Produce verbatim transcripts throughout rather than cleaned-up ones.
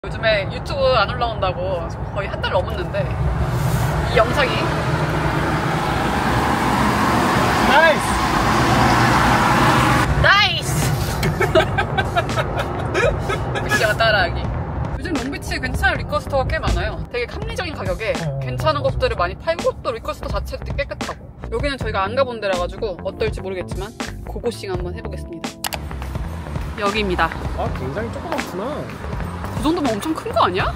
요즘에 유튜브 안 올라온다고 거의 한 달 넘었는데 이 영상이 나이스! 나이스! 빅시가 따라하기. 요즘 롱비치에 괜찮은 리커스터가 꽤 많아요. 되게 합리적인 가격에 어, 괜찮은 맞아. 것들을 많이 팔고 또 리커스터 자체도 깨끗하고. 여기는 저희가 안 가본 데라 가지고 어떨지 모르겠지만 고고싱 한번 해보겠습니다. 여기입니다. 아, 굉장히 조그맣구나. 그 정도면 엄청 큰 거 아니야?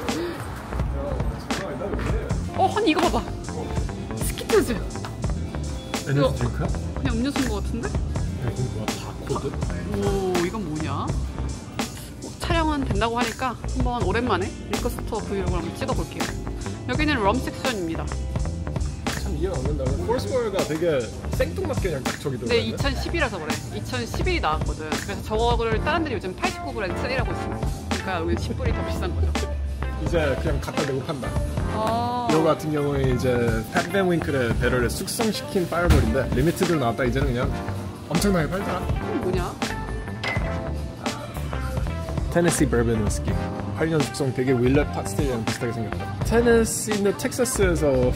어, 아니 이거 봐봐. 스키트즈. 에너지 드링크야? 그냥 음료수인 것 같은데? 야, 이건 뭐야? 바코드? 오, 이건 뭐냐? 어, 촬영은 된다고 하니까 한번 오랜만에 리커스터 브이로그를 한번 찍어볼게요. 여기는 럼 섹션입니다. 참 이해가 안 된다. 폴스버가 되게 생뚱맞게 그냥 딱 저기 들어가. 네, 이천십이라서 그래. 이천십일이 나왔거든. 그래서 저거를 다른 데는 요즘 팔십구 불에 세일하고 있습니다. 그러니까 여기 십 불이 더 비싼 거죠. 이제 그냥 갖다 대고 판다. 아 이거 같은 경우에 이제 팻벤 윙클의 배럴을 숙성시킨 파이어볼인데 리미티드로 나왔다. 이제는 그냥 엄청나게 팔더라. 이건 뭐냐? 테네시 버번 위스키. 팔 년 숙성. 되게 윌렛 팟스테이랑 비슷하게 생겼다. 테네시인데 텍사스에서 야,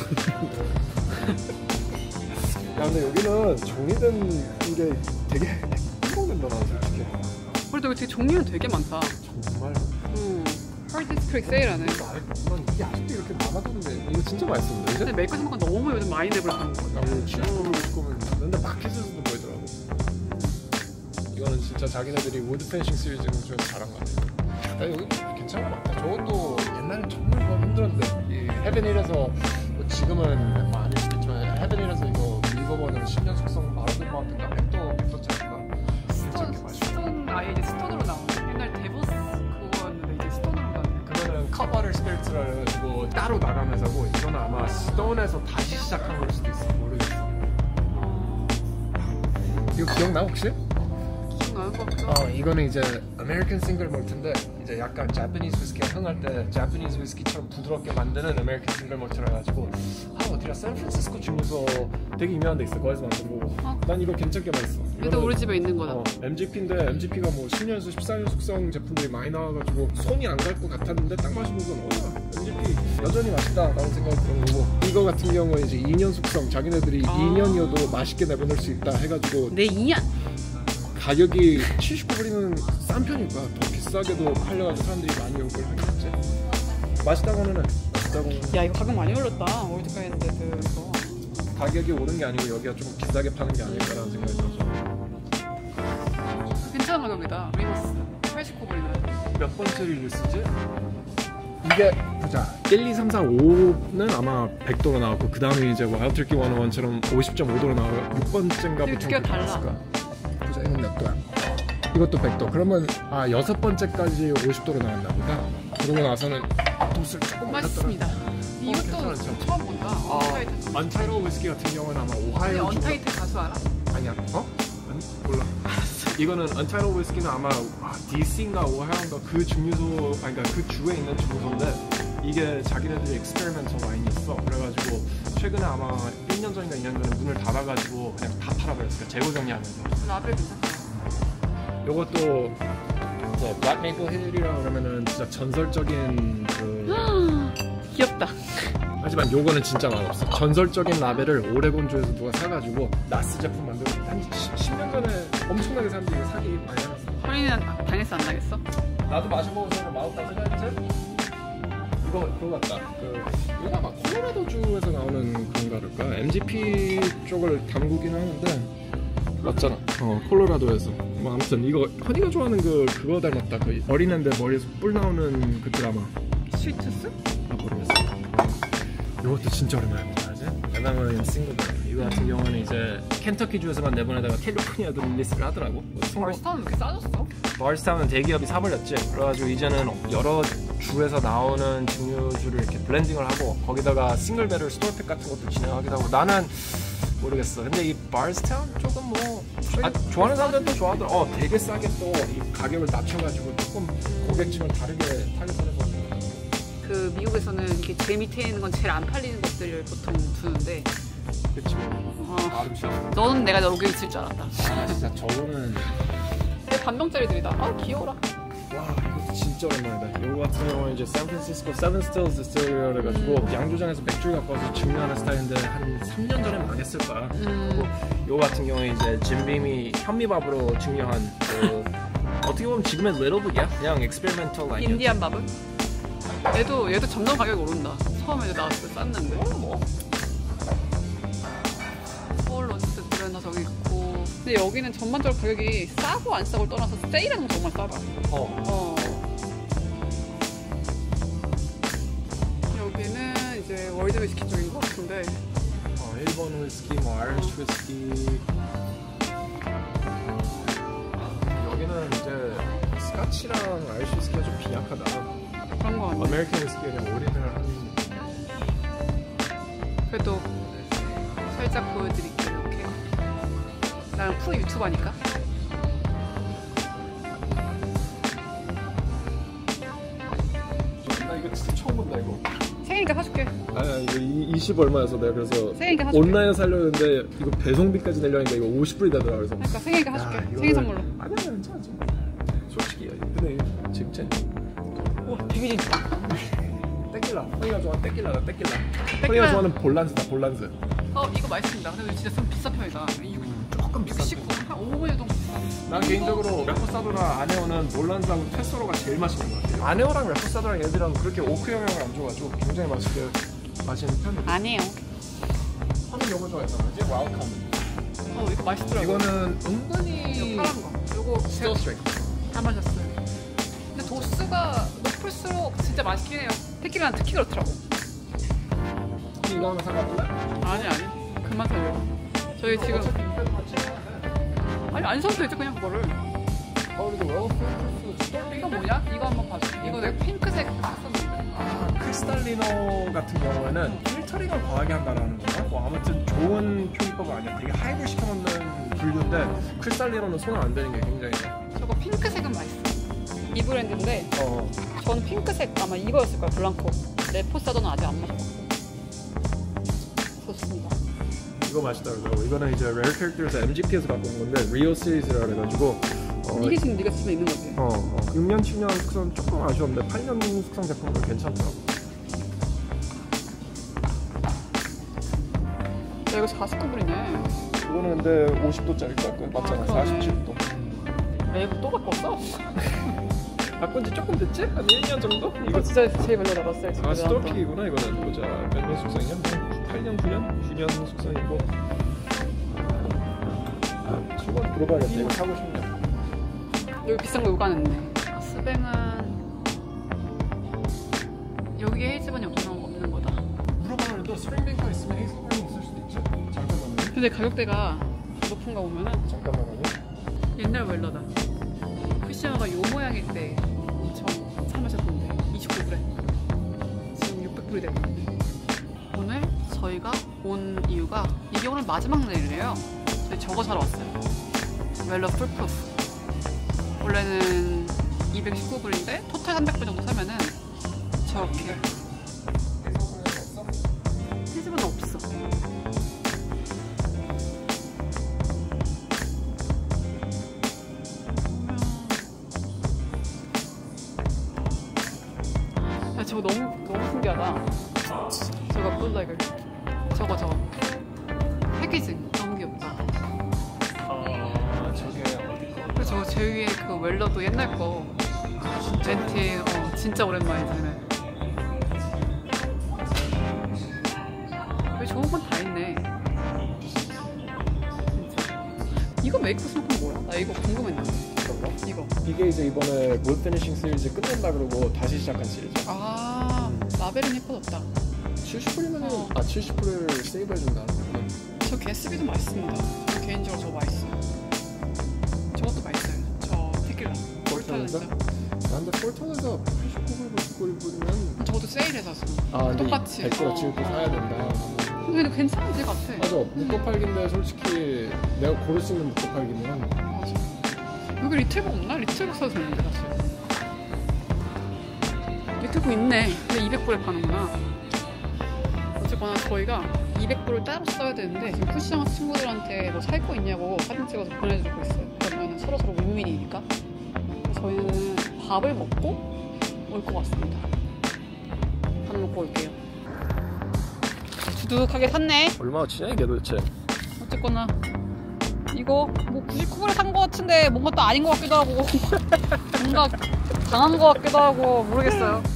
근데 여기는 종이된 게 되게 행복된다 나 솔직히. 그래도 여기 되게 종류는 되게 많다. 정말. 응. 헐디스크릭 세일하네. 난 이게 아직도 이렇게 남아도는데 이거 진짜 맛있었는데. 근데 메이커 생각보다 너무 요즘 많이 내버렸다는 거야. 나도 취향으로 거면 근데 마켓에서도 보이더라고. 이거는 진짜 자기네들이 우드 페니싱 시리즈 중에서 잘한 것 같아. 나 여기 괜찮은 것 같아. 저것도 옛날엔 정말 뭐 힘들었는데 이 헤븐힐에서 뭐 지금은 뭐 아닐 수도 있지만 헤븐힐에서 이거 밀버번으로 십 년 숙성 마라톤 마운틴가 백도 백도 차이가 스톤, 스톤 아예 이제 스톤으로 나오는 옛날 데보스 그거였는데 이제 스톤으로 가네. 그거는 컵워터 스피리트라 해가지고 따로 나가면서 하고 이거는 아마 스톤에서 다시 시작한 걸 수도 있어. 모르겠어. 어... 이거 기억나 혹시? 기억나는 것 같기도 하고. 어, 이거는 이제 아메리칸 싱글 몰트인데 이제 약간 자파니즈 위스키가 흥할 때 자파니즈 위스키처럼 부드럽게 만드는 아메리칸 싱글 몰트라 해가지고 아 어디야 샌프란시스코 중에서 되게 유명한 데 있어. 거기서 만든 거고. 어? 난 이거 괜찮게 맛있어. 이것도 우리 집에 있는 거다. 어, 엠지피인데 엠지피가 뭐 십 년에서 십사 년 숙성 제품들이 많이 나와가지고 손이 안 갈 것 같았는데 딱 마셔보면 어디야 엠지피 여전히 맛있다 라는 생각이 드는 거고, 이거 같은 경우에 이제 이 년 숙성 자기네들이 아 이 년이어도 맛있게 내보낼 수 있다 해가지고 네 이 년! 가격이 칠십구 불이면 싼 편이니까 더 비싸게도 팔려가지고 사람들이 많이 욕을 하겠지. 맛있다고는 해. 맛있다고는 야 이거 가격 많이 올랐다. 월드카 했는데 그거 가격이 오른 게 아니고 여기가 좀 비싸게 파는 게 아닐까라는 생각이 들어서. 괜찮은 가격이다. 리머스 팔십구 불이면 몇 번째 릴리스지? 이게 보자 일, 이, 삼, 사, 오는 아마 백 도로 나왔고 그 다음에 이제 와일드 터키 백일처럼 오십 점 오 도로 나와요. 육 번째인가 두 개가 달라. 보자 이건 몇 도야? 이것도 백 도. 그러면 아 여섯 번째까지 오십 도로 나왔나 보다. 그러고 나서는 도수를 조금 맛있습니다. 이것도 어, 처음 본다. 아, 언타이틀. 언타이틀 위스키 같은 경우는 아마 오하이오 언타이틀 가수 알아? 아니야. 어? 아니, 몰라. 이거는 언타이틀 위스키는 아마 디씨인가 오하이오인가 그 증류소, 아니 그러니까 그 주에 있는 증류소인데 이게 자기네들이 익스페리멘털 와인이었어. 그래가지고 최근에 아마 일 년 전인가 이 년 전에 문을 닫아가지고 그냥 다 팔아버렸어. 재고 정리하면서. 라벨 괜찮다. 요것도 이제 블랙 메이플 힐이라고 그러면은 진짜 전설적인 그 귀엽다. 하지만 요거는 진짜 맛없어. 전설적인 라벨을 오레곤주에서 누가 사가지고 나스 제품 만들고 한 십 년 전에 엄청나게 사람들이 이거 사기 많이 해놨어. 허리는 당했어 안 당했어? 나도 마셔보고서 맛없다 생각했지? 이거 그거 같다. 그 이거 아마 콜로라도주에서 나오는 그런가 그럴까? 엠지피 쪽을 담그긴 하는데 맞잖아. 어 콜로라도에서. 뭐 아무튼 이거 허니가 좋아하는 그 그거 닮았다. 그 어린애인데 머리에서 뿔 나오는 그 드라마. 스위트스? 아 모르겠어. 이것도 진짜 오랜만에 먹어야지. 왜냐면 싱글베리 이거 같은 경우는 이제 켄터키 주에서만 내보내다가 캘리포니아도 릴리스를 하더라고. 벌스타운 왜 이렇게 싸졌어? 바리스타운은 대기업이 사버렸지. 그래가지고 이제는 여러 주에서 나오는 증류주를 이렇게 블렌딩을 하고 거기다가 싱글베럴 스토어팩 같은 것도 진행하기도 하고. 나는 모르겠어. 근데 이 바리스타운 조금 뭐 아, 좋아하는 사람들도 좋아하더라. 어 되게 싸게 또 이 가격을 낮춰가지고 조금 고객층을 다르게 타겟을 해서. 그 미국에서는 이렇게 제일 밑에 있는 건 제일 안 팔리는 것들을 보통 두는데. 그치. 어, 아, 너는 내가 여기 있을 줄 알았다. 아 진짜 저거는 내 반병짜리들이다. 아 귀여워라. 와 이거 진짜 오랜만이다. 이거 같은 경우는 이제 샌프란시스코 세븐 스틸즈 디스틸러리 해가지고 음. 양조장에서 맥주를 갖고 와서 증류하는 스타일인데 한 삼 년 전에 망했을 거야. 음. 그리고 이거 같은 경우에 이제 진빔이 현미밥으로 증류한 그 어떻게 보면 지금은 리틀빅이야. 그냥 익스페리멘털 라인. 인디안 밥은? 얘도 얘도 점점 가격이 오른다. 처음에 나왔을 때 쌌는데. 어, 뭐. 서울 런치스 브랜드 저기 있고. 근데 여기는 전반적으로 가격이 싸고 안 싸고를 떠나서 세일하는 건 정말 싸다. 어. 어. 여기는 이제 월드 위스키 쪽인 것 같은데. 어, 일본 위스키, 뭐 아이리시 위스키. 여기는 이제 스카치랑 아이리시 위스키가 좀 비약하다. 그런 거 아니야? 아메리칸 위스키에 그냥 올인을 하는. 그래도 살짝 보여드릴게요. 이렇게. 나는 프로 유튜버니까. 나 이거 진짜 처음 본다 이거. 생일니까 사줄게. 아니 이거 이십 얼마여서 내가 그래서 생일니까 사줄게. 온라인에서 살려는데 이거 배송비까지 내려니까 이거 오십 불이 되더라. 그래서 그러니까 생일니까 야, 사줄게. 이거를- 생일 선물로. 아니야 괜찮아. 솔직히 근데 직전 오, 되게 진짜. 떼킬라. 허이가 좋아하는 떼킬라다 떼킬라. 떼킬라. 허이가 좋아하는 볼란스다 볼란스. 어, 이거 맛있습니다. 근데 진짜 좀 비싼 편이다. 조금 비싼 육십구, 한 오십 원 정도 비싸. 난 개인적으로 레포사도나 아네오는 몰란스하고 테소로가 제일 맛있는 것 같아요. 아네오랑 레포사도랑 얘들은 그렇게 오크 영향을 안 줘가지고 굉장히 맛있게 마시는 편이에요. 아니에요. 하는 요거 좋아했단 말이지? 와우카드. 어, 이거 맛있더라고. 이거는 은근히 이거 파란 거. 요거 스틸 스트레이트. 다 마셨어요. 근데 도수가 높을수록 진짜 맛있긴 해요. 테킬라는 특히 그렇더라고. 이거 하나 사가볼래? 아니 아니. 그만 사요. 저희 지금 아니 안 사도 되지 그냥 그거를. 어, 이거 웰 이거 뭐냐? 이거 한번 봐줘. 이거 내가 핑크색 썼는데. 아, 크리스탈리노 같은 경우에는 필터링을 과하게 한다라는 건가? 뭐 아무튼 좋은 표기법은 아니야. 되게 하이브 시켜놓는 분류인데 크리스탈리노는 손을 안 대는 게 굉장히 저거 핑크색은 맛있어. 이 브랜드인데 어. 저는 핑크색 아마 이거였을 거야. 블랑코. 레포사도는 아직 안 마셔봤고. 좋습니다. 이거 맛있더라고요. 이거는 이제 레어 캐릭터에서 엠지피에서 갖고 온 건데 리오 시리즈라 그래가지고 어, 이게 지금 네가 집에 있는 거지? 어, 어, 육 년, 칠 년 숙성 조금 아쉬웠는데 팔 년 숙성 제품도 괜찮더라고. 야, 이거 사십구 불이네. 이거는 근데 오십 도짜리 거야. 맞잖아. 아, 그러네. 사십칠 도. 야, 이거 또 바꿨어? 바꾼 지 조금 됐지? 한 일 년 정도? 이거 진짜 제일 별로 나갔어요. 지금 아 스토키구나 이거는. 보자. 몇 년 숙성이냐? 팔 년, 구 년? 구 년 숙성이고. 아, 수건 물어봐야겠다. 이거 사고 싶냐? 여기 비싼 거 요가 냈네. 스뱅은 여기에 헤이즈번이 없는, 없는 거다. 물어봐도 또 스프링뱅크가 있으면 헤이즈번이 있을 수도 있지. 잠깐만요. 근데 가격대가 높은 거 보면은 잠깐만요. 옛날 웰러다. 쿠시아가 요 모양일 때 엄청 사 마셨던데 이십구 불에 지금 육백 불이 됐네. 오늘 저희가 온 이유가 이게 오늘 마지막 날이래요. 저희 저거 사러 왔어요. 웰러 풀프루프. 원래는 이백십구 불인데 토탈 삼백 불 정도 사면은 저렇게 해집은 없어. 야, 저거 너무 너무 신기하다. 저거 뿔라이글 저거 저거 패키징 너무 귀엽다. 아 저게 어디 거? 그리고 저거 제 위에 그 웰러도 옛날 거 젠티 어 진짜 오랜만이네. 왜 좋은 건 다 있네. 진짜. 이거 메이크 스모크는 뭐야? 나 이거 궁금했는데. 이거? 이거. 이게 이제 이번에 굿 피니싱 시리즈 끝낸다 그러고 다시 시작한 시리즈. 아 라벨은 예뻐졌다. 칠십 불이면 어. 아 칠십 불을 세이브해준다는 거구나. 저 게스비도 맛있습니다. 저 개인적으로 저거 맛있어. 저것도 맛있어요. 저 테킬라. 폴탈렌스. 아, 근데 폴턴에서 팔십구 불, 구십구 불이면 저것도 세일해서 샀어. 아 근데 똑같이. 백 불어치 또 어. 사야 된다. 근데 괜찮은 집 같아. 맞아. 묶어팔기인데 솔직히 내가 고를 수 있는 묶어팔기면 맞아. 여기 리틀북 없나? 리틀북 사도 되는데 사실. 리틀북 있네. 근데 이백 불에 파는구나. 어쨌거나 저희가 이백 불을 따로 써야 되는데 지금 쿠시장 친구들한테 뭐 살 거 있냐고 사진 찍어서 보내주고 있어요. 그러면 서로 서로 윈윈이니까. 저희는 밥을 먹고 올 것 같습니다. 밥 먹고 올게요. 두둑하게 샀네. 얼마나 치냐 이게 도대체? 어쨌거나 이거 뭐 구십구 불에 산 것 같은데 뭔가 또 아닌 것 같기도 하고 뭔가 당한 것 같기도 하고 모르겠어요.